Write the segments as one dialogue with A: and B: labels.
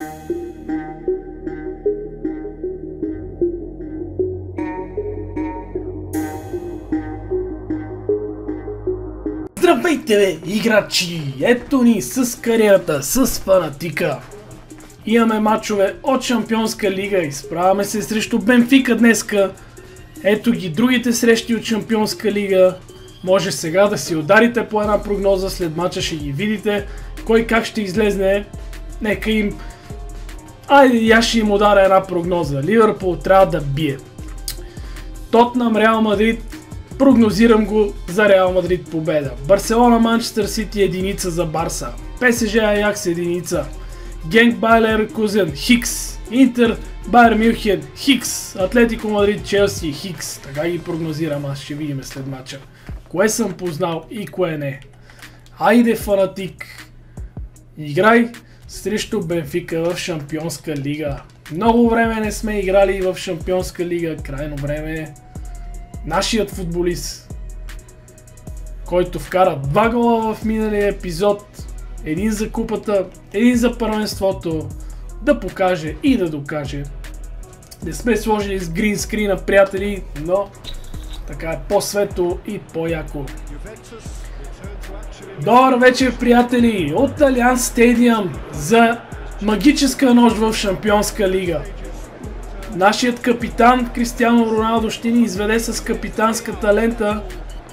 A: Здравейте бе, играчи! Ето ни с кариерата, с фанатика. Имаме мачове от Шампионска лига, изправяме се срещу Бенфика днеска. Ето ги другите срещи от Шампионска лига. Може сега да си ударите по една прогноза, след мача ще ги видите. Кой как ще излезне, нека им... Айде, аз ще им ударя една прогноза. Ливърпул трябва да бие. Тотнъм, Реал Мадрид, прогнозирам го за Реал Мадрид победа. Барселона, Манчестър Сити единица за Барса. ПСЖ, Аякс единица. Генк, Байер Леверкузен, Хикс. Интер, Байер Мюнхен, Хикс. Атлетико Мадрид, Челси, Хикс. Така ги прогнозирам, аз ще видим след мача. Кое съм познал и кое не. Айде, фанатик. Играй срещу Бенфика в Шампионска лига. Много време не сме играли в Шампионска лига. Крайно време е. Нашият футболист, който вкара 2 гола в миналия епизод, един за купата, един за първенството, да покаже и да докаже. Не сме сложили с гринскрина, приятели, но така е по-светло и по-яко. Добър вечер, приятели, от Алианс Стадиум за магическа нощ в Шампионска лига. Нашият капитан Кристиано Роналдо ще ни изведе с капитанската лента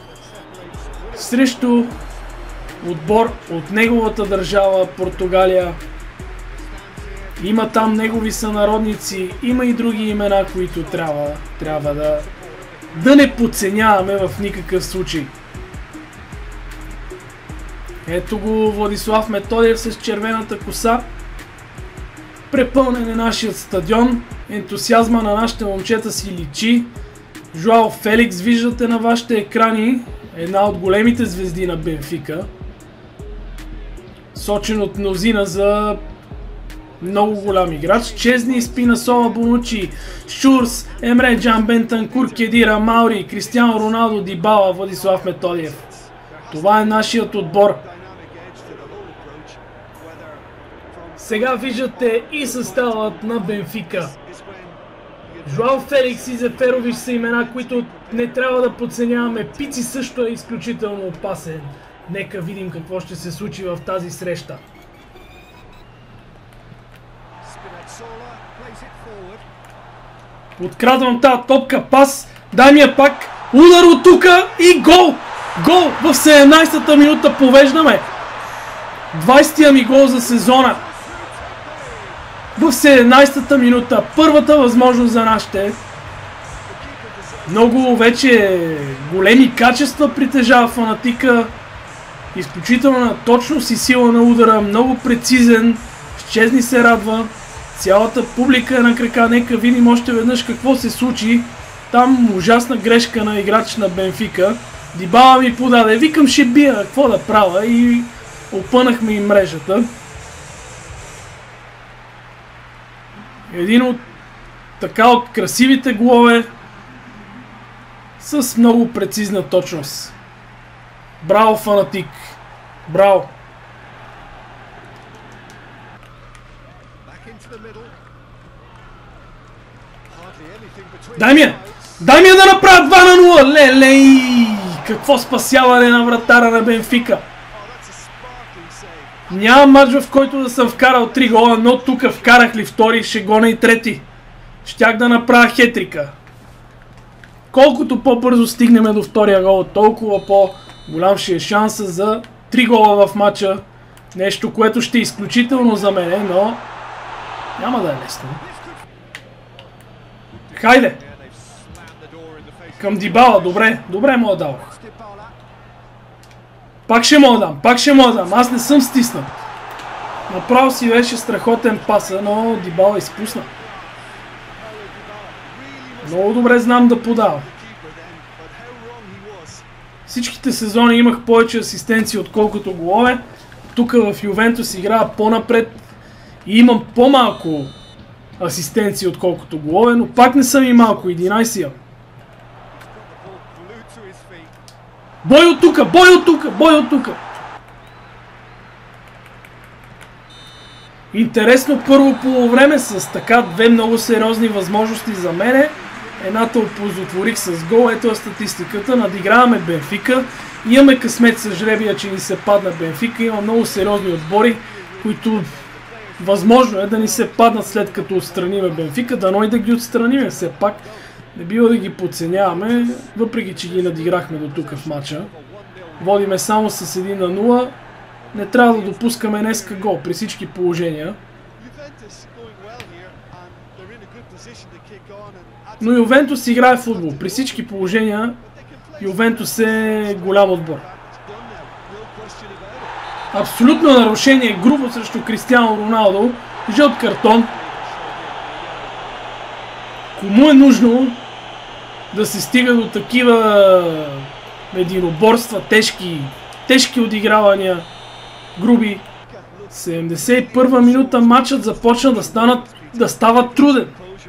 A: срещу отбор от неговата държава Португалия. Има там негови сънародници, има и други имена, които трябва да не подценяваме в никакъв случай. Ето го Владислав Методиев с червената коса. Препълнен е нашият стадион. Ентусиазма на нашите момчета си личи. Жоао Феликс виждате на вашите екрани. Една от големите звезди на Бенфика. Сочен от мнозина за много голям играч. Чезни, Спинасола, Бонучи, Шурс, Емре Джан, Бентанкур, Кедира, Маури, Кристиано Роналдо, Дибала, Владислав Методиев. Това е нашият отбор. Сега виждате и съставът на Бенфика. Жоао Феликс и Зеферович са имена, които не трябва да подценяваме. Пици също е изключително опасен. Нека видим какво ще се случи в тази среща. Открадвам тази топка, пас, дай ми я пак, удар от тука и гол! Гол в 17-та минута, повеждаме! 20-тия ми гол за сезона. В 17-та минута, първата възможност за нашите. Много вече големи качества притежава фанатика. Изключителна точност и сила на удара, много прецизен. Чезни се радва. Цялата публика е на крака. Нека видим още веднъж какво се случи. Там ужасна грешка на играч на Бенфика. Дибала ми подаде. Викам, ще бия, какво да правя, и опънахме и мрежата. Един от от красивите голове с много прецизна точност. Браво, фанатик! Браво! Дай ми я! Дай ми я да направя 2 на 0! Лелей! Какво спасяване на вратара на Бенфика! Няма матч, в който да съм вкарал 3 гола, но тук вкарах ли втори, ще гоня и трети. Щях да направя хетрика. Колкото по-бързо стигнем до втория гол, толкова по-голям ще е шанса за 3 гола в матча. Нещо, което ще е изключително за мене, но няма да е лесно. Хайде! Към Дибала, добре, добре му дал. Пак ще му дам, аз не съм стиснат. Направо си беше страхотен паса, но Дибала изпусна. Много добре знам да подавам. Всичките сезони имах повече асистенции отколкото голове. Тук в Ювентус играя по-напред и имам по-малко асистенции отколкото голове, но пак не съм и малко, 11 имам. Бой от тука! Интересно първо полувреме с така две много сериозни възможности за мене. Едната оползотворих с гол, ето е статистиката, надиграваме Бенфика. Имаме късмет с жребия, че ни се падна Бенфика, има много сериозни отбори, които възможно е да ни се паднат след като отстраниме Бенфика, дано и да ги отстраниме все пак. Не бива да ги подценяваме, въпреки че ги надиграхме до тук в матча. Водиме само с 1-0, не трябва да допускаме днеска гол при всички положения. Но Ювентус играе в футбол. При всички положения Ювентус е голям отбор. Абсолютно нарушение, грубо срещу Кристиано Роналдо. Жълт картон. Кому е нужно да се стига до такива единоборства, тежки отигравания, груби. 71-а минута матчът започна да става труден.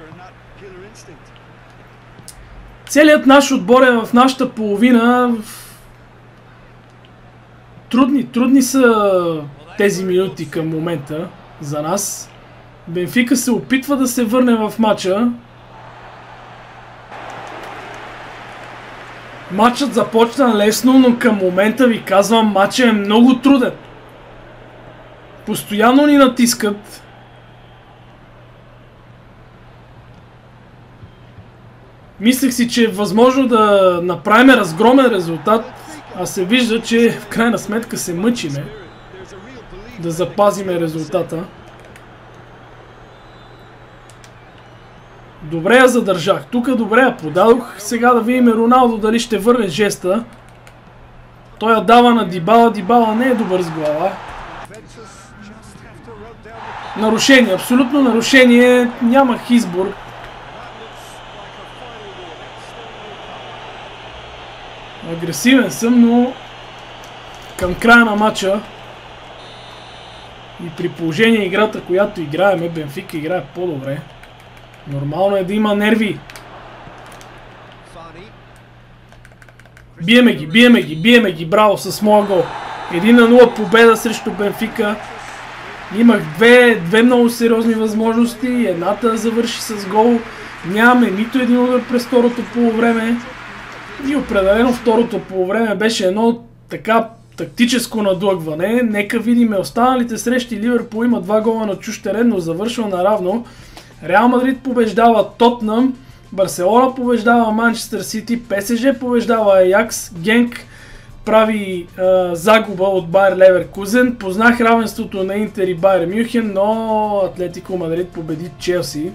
A: Целият наш отбор е в нашата половина. Трудни са тези минути към момента за нас. Бенфика се опитва да се върне в матча. Матчът започна лесно, но към момента ви казвам, матчът е много труден. Постоянно ни натискат. Мислех си, че е възможно да направим разгромен резултат, а се вижда, че в крайна сметка се мъчиме да запазиме резултата. Добре я задържах. Тук добре я подадох. Сега да видим Роналдо дали ще върне жеста. Той я дава на Дибала. Дибала не е добър с глава. Нарушение. Абсолютно нарушение. Нямах избор. Агресивен съм, но към края на матча и при положение играта, която играеме, Бенфика играе по-добре. Нормално е да има нерви. Биеме ги, браво с моя гол. 1-0 победа срещу Бенфика. Имах две много сериозни възможности. Едната завърши с гол. Нямаме нито един удар през второто полувреме. И определено второто полувреме беше едно така тактическо надлъгване. Нека видим останалите срещи. Ливърпул има 2 гола на чужд терен, но завършва наравно. Реал Мадрид побеждава Тотнъм, Барселона побеждава Манчестър Сити, ПСЖ побеждава Аякс, Генк прави загуба от Байер Леверкузен. Познах равенството на Интер и Байер Мюнхен, но Атлетико Мадрид победи Челси.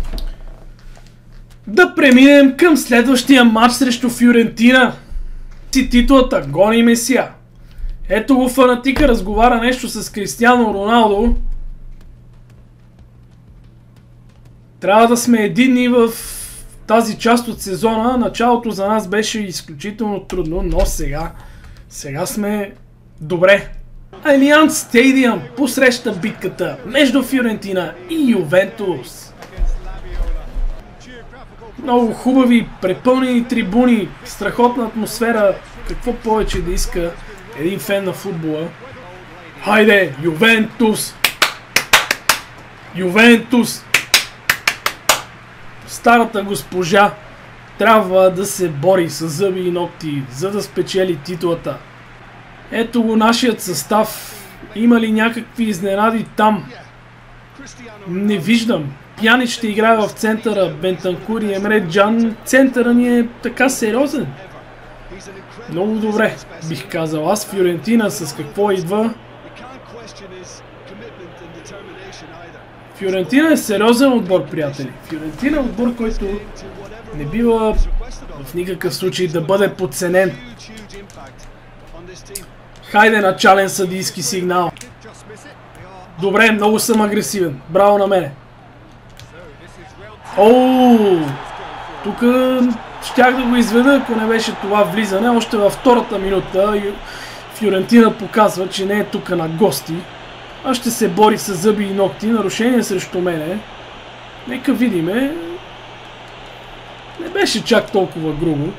A: Да преминем към следващия матч срещу Фиорентина. Си титлата, гони Месия. Ето го фанатика, разговаря нещо с Кристиано Роналдо. Трябва да сме единни в тази част от сезона. Началото за нас беше изключително трудно, но сега сме добре. Алианс Стадиум посреща битката между Фиорентина и Ювентус. Много хубави, препълнени трибуни, страхотна атмосфера. Какво повече да иска един фен на футбола? Хайде, Ювентус! Ювентус! Старата госпожа трябва да се бори с зъби и ногти, за да спечели титлата. Ето го нашият състав. Има ли някакви изненади там? Не виждам. Пянич ще играе в центъра, Бентанкур и Емре Джан. Центъра ни е така сериозен. Много добре, бих казал аз. Фиорентина с какво идва? Фиорентина е сериозен отбор, приятели. Фиорентина е отбор, който не бива в никакъв случай да бъде подценен. Хайде, начален съдийски сигнал. Добре, много съм агресивен. Браво на мене. Оу! Тук щях да го изведа, ако не беше това влизане. Още във втората минута Фиорентина показва, че не е тук на гости. А ще се бори с зъби и ногти. Нарушение срещу мене. Нека видиме. Не беше чак толкова грубо.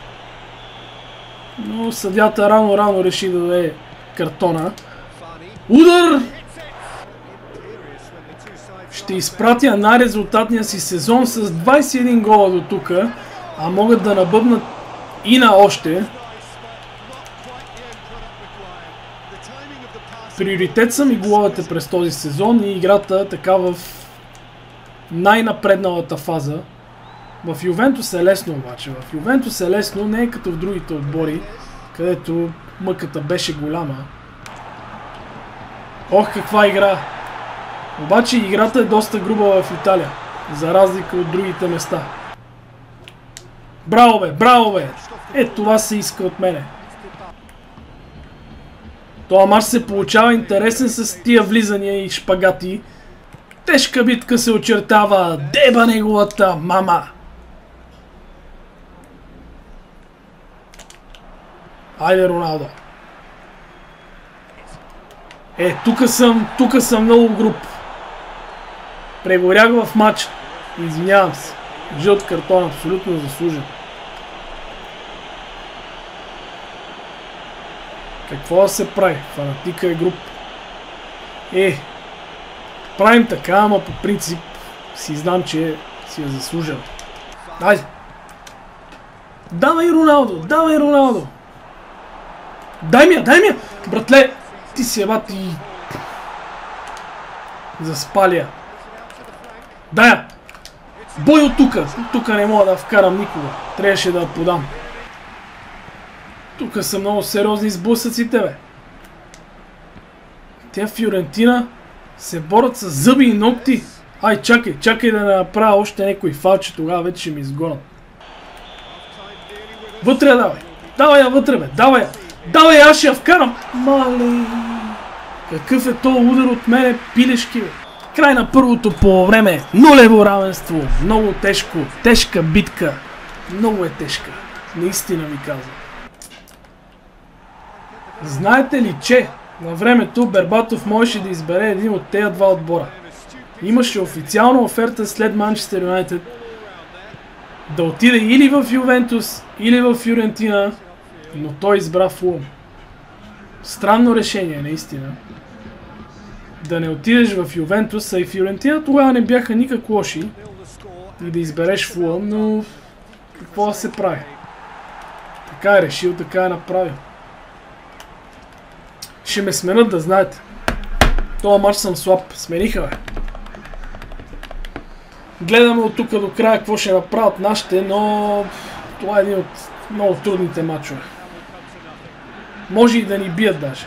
A: Но съдята рано реши да даде картона. Удар! Ще изпратя най-резултатния си сезон с 21 гола до тук, а могат да набъбнат и на още. Приоритет са ми головете през този сезон и играта така в най-напредналата фаза. В Ювентус е лесно обаче. В Ювентус е лесно, не е като в другите отбори, където мъката беше голяма. Ох, каква игра! Обаче играта е доста груба в Италия, за разлика от другите места. Браво бе, браво бе! Това се иска от мене. Това мач се получава интересен с тия влизания и шпагати. Тежка битка се очертава. Деба неговата мама! Айде, Роналдо. Тук съм много груб. Прегорях в матча. Извинявам се. Жълт картон, абсолютно заслужен. Какво да се прави? Фанатика е груп. Правим така, ама по принцип си знам, че си е заслужен. Айде! Давай, Роналдо! Давай, Роналдо! Дай ми я! Братле! Ти си ебати... Заспалия. Дай я! Бой от тука! Тук не мога да вкарам никога. Трябваше да подам. Тук са много сериозни сблъсъците, бе. Тя Фиорентина се борят с зъби и ногти. Ай, чакай да направя още някой фалче, тогава вече ще ми изгонят. Вътре давай! Давай я вътре, бе! Давай, аз ще я вкарам! Мале! Какъв е то удар от мене, пилешки, бе! Край на първото полувреме. Нулево равенство. Много тежко. Тежка битка. Много е тежка. Наистина ви казвам. Знаете ли, че на времето Бербатов можеше да избере един от тези два отбора? Имаше официална оферта след Манчестър Юнайтед да отиде или в Ювентус, или в Фиорентина, но той избра Фулъм. Странно решение, наистина. Да не отидеш в Ювентус, а и Фиорентина тогава не бяха никак лоши и да избереш Фулъм, но какво да се прави? Така е решил, така е направил. Ще ме сменят, да знаете. Това матч съм слаб. Смениха, бе. Гледаме от тук до края какво ще направят нашите, но това е един от много трудните матчове. Може и да ни бият даже.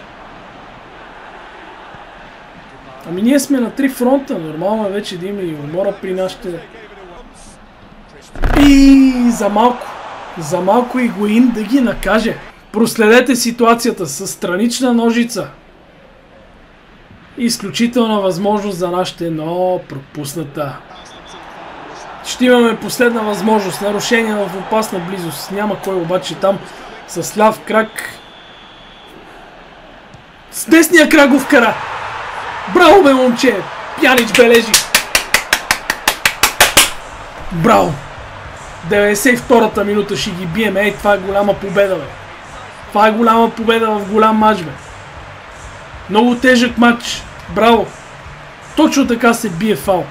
A: Ами ние сме на 3 фронта. Нормално е вече да има и умора при нашите. И за малко Игуин да ги накаже. Проследете ситуацията с странична ножица. Изключителна възможност за нашите, но пропусната. Ще имаме последна възможност. Нарушение в опасна близост. Няма кой обаче там с ляв крак. С десния крак го вкара. Браво, бе, момче! Пянич бележи. Браво! 92-та минута ще ги бием. Ей, това е голяма победа, бе. Това е голяма победа в голям матч, бе. Много тежък матч. Браво! Точно така се бие фал.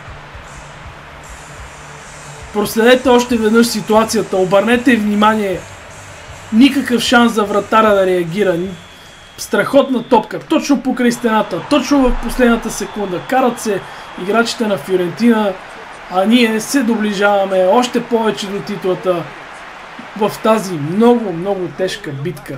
A: Проследете още веднъж ситуацията. Обърнете внимание. Никакъв шанс за вратаря да реагира. Страхотна топка. Точно покрай стената. Точно в последната секунда. Карат се играчите на Фиорентина. А ние се доближаваме още повече до титлата в тази много, много тежка битка.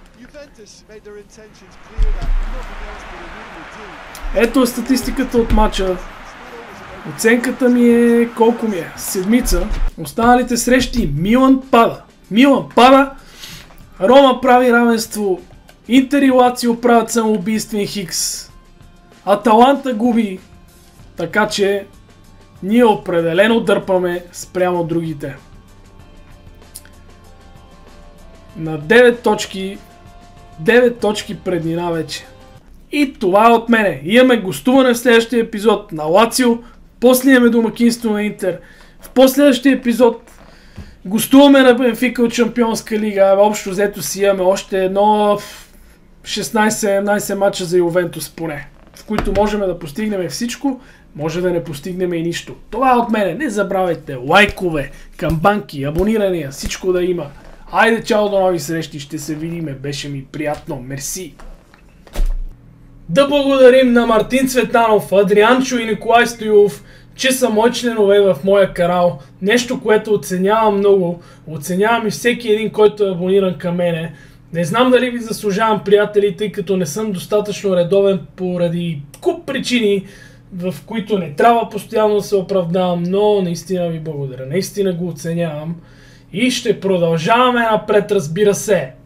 A: Ето е статистиката от матча. Оценката ми е колко ми е? 7. Останалите срещи Милан пада. Рома прави равенство. Интер и Лацио правят самоубийствен хикс. Аталанта губи. Така че ние определено дърпаме спрямо другите. На 9 точки. 9 точки преднина вече. И това е от мене. Имаме гостуване в следващия епизод на Лацио. После имаме домакинство на Интер. В последващия епизод гостуваме на Бенфика от Шампионска лига. Общо взето си имаме още едно 16-17 мача за Ювентус поне, в които можем да постигнем всичко. може да не постигнем и нищо. Това е от мене. Не забравяйте лайкове, камбанки, абонирания, всичко да има. Айде, чао, до нови срещи, ще се видиме. Беше ми приятно. Мерси. Да благодарим на Мартин Цветанов, Адрианчо и Николай Стоилов, че са мои членове в моя канал. Нещо, което оценявам много. Оценявам и всеки един, който е абониран към мене. Не знам дали ви заслужавам, приятели, тъй като не съм достатъчно редовен поради куп причини, в които не трябва постоянно да се оправдавам, но наистина ви благодаря. Наистина го оценявам. И ще продължаваме напред, разбира се.